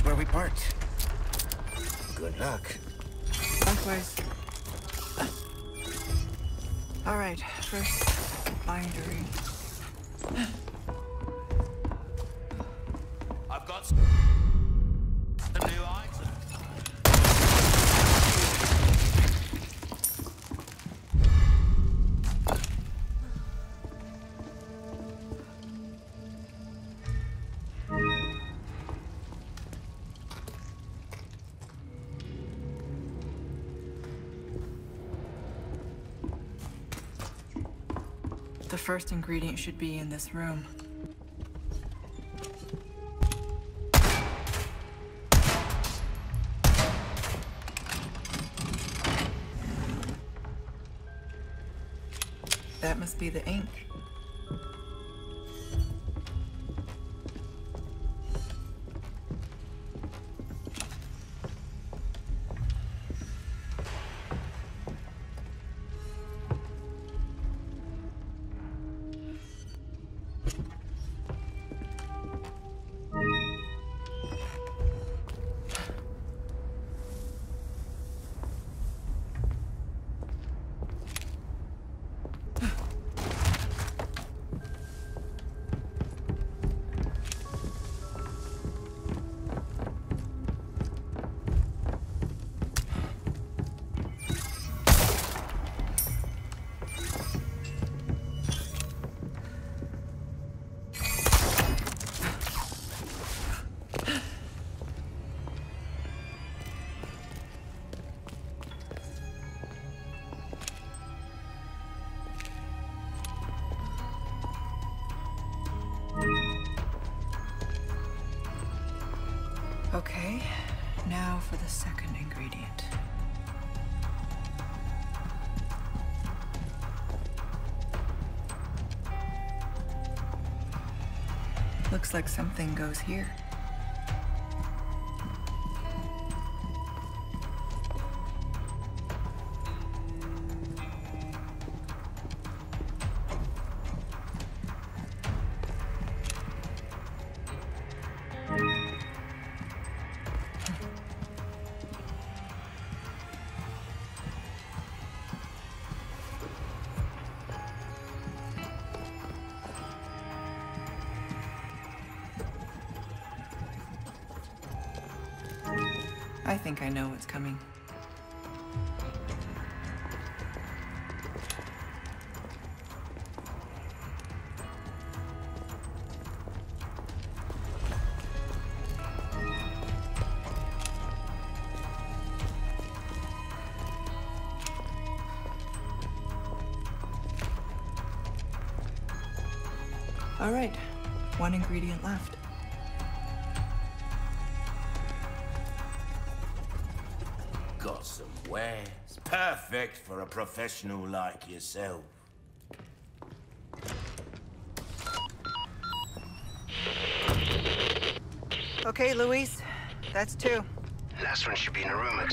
where we parked. Good luck. Likewise. All right, first bindery. I've got a new item. The first ingredient should be in this room. That must be the ink. Okay, now for the second ingredient. Looks like something goes here. I think I know what's coming. All right, one ingredient left. Got some wares. Perfect for a professional like yourself. Okay, Luis, that's two. Last one should be in a room.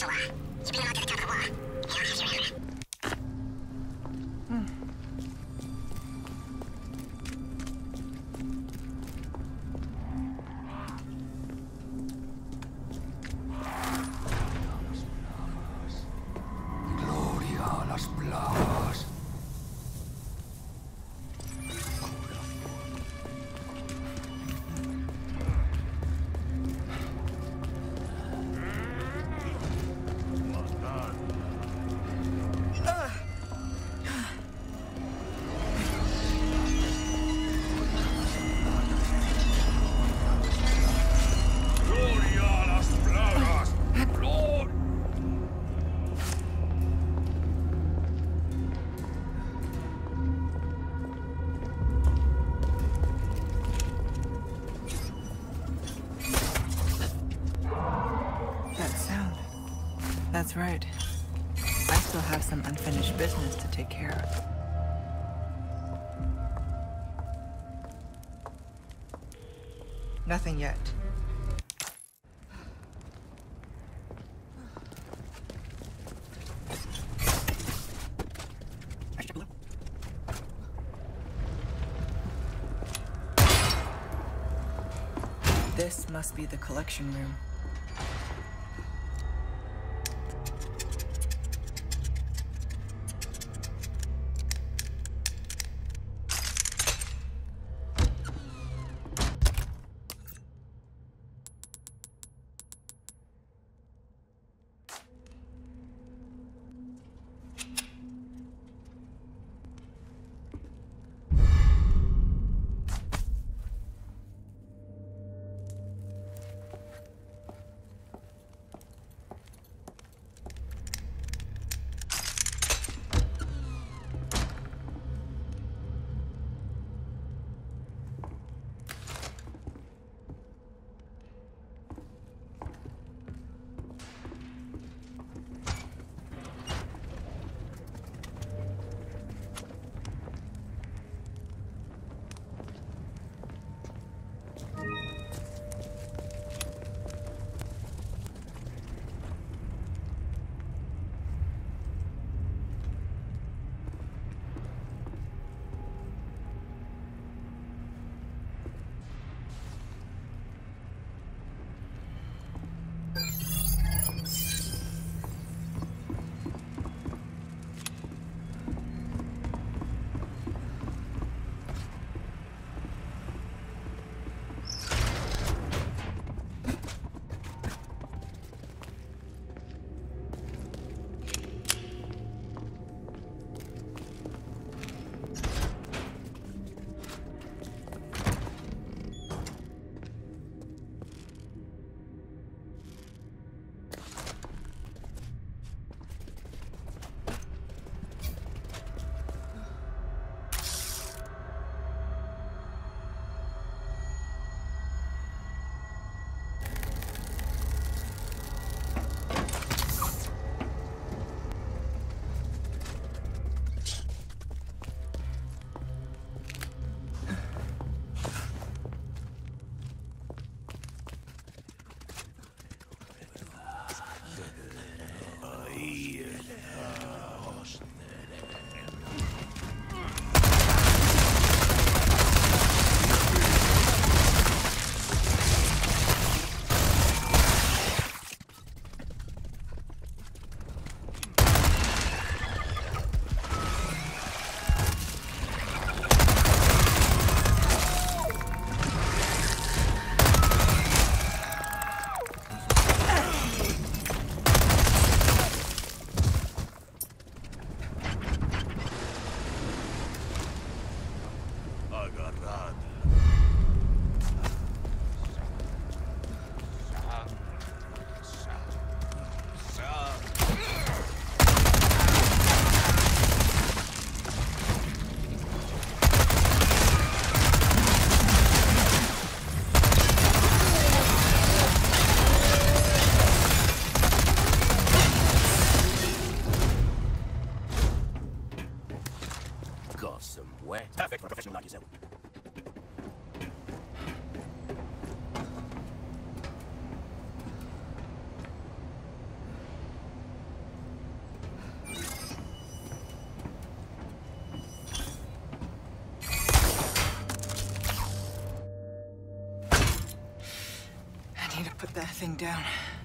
That's right. I still have some unfinished business to take care of. Nothing yet. This must be the collection room. Perfect for a professional like yourself. I need to put that thing down.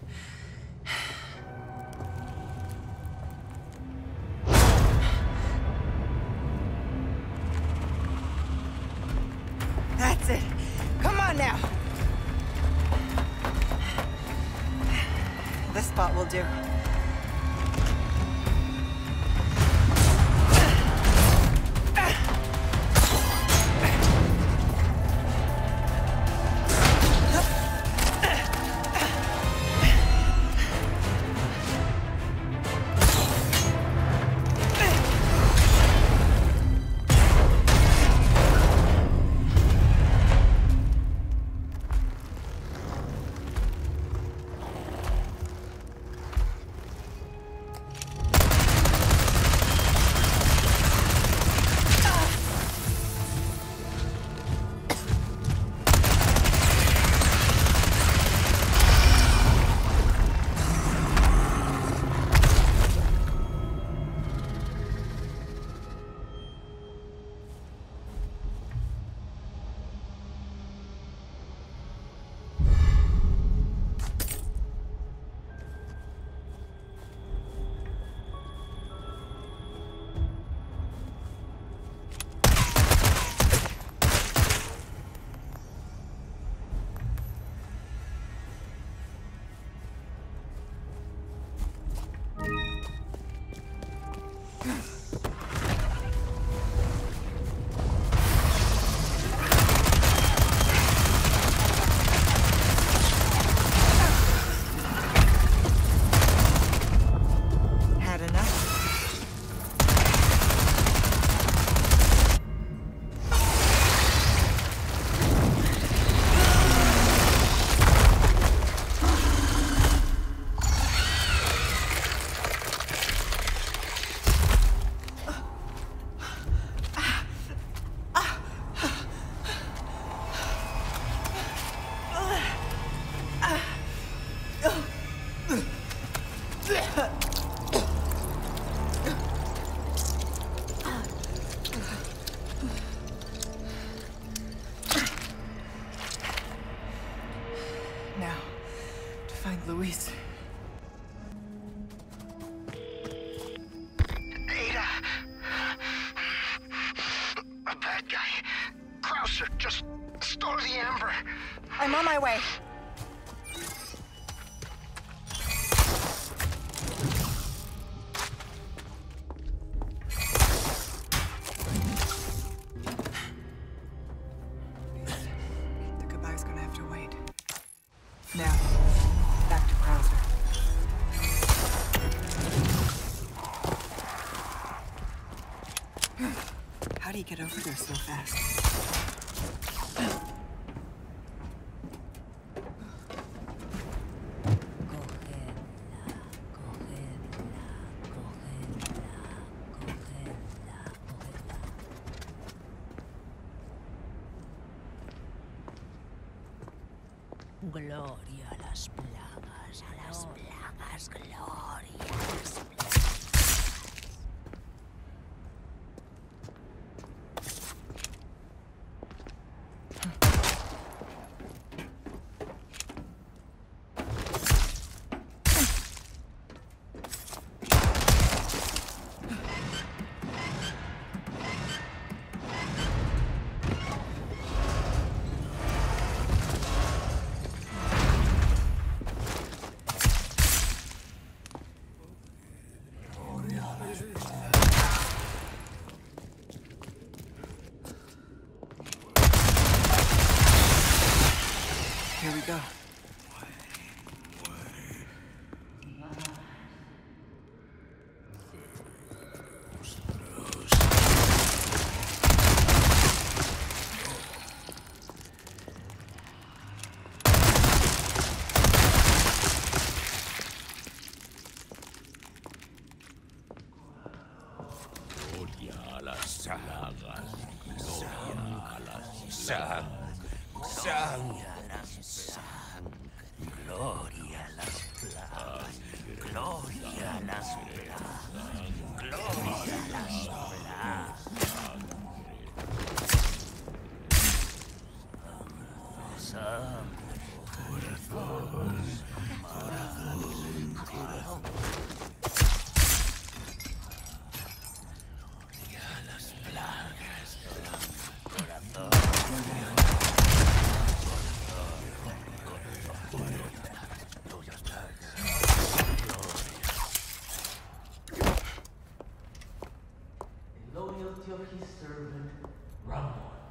That's it. Come on now. This spot will do. A bad guy. Krauser just stole the amber. I'm on my way. The goodbye's gonna have to wait. Now, back to Krauser. How do you get over there so fast? Gloria a las plagas, gloria a las plagas. Here we go. Gloria a las plagas. Gloria a las sangre. Gloria a las plagas, gloria a las plagas, gloria a las plagas. Loyalty of his servant, Ramon.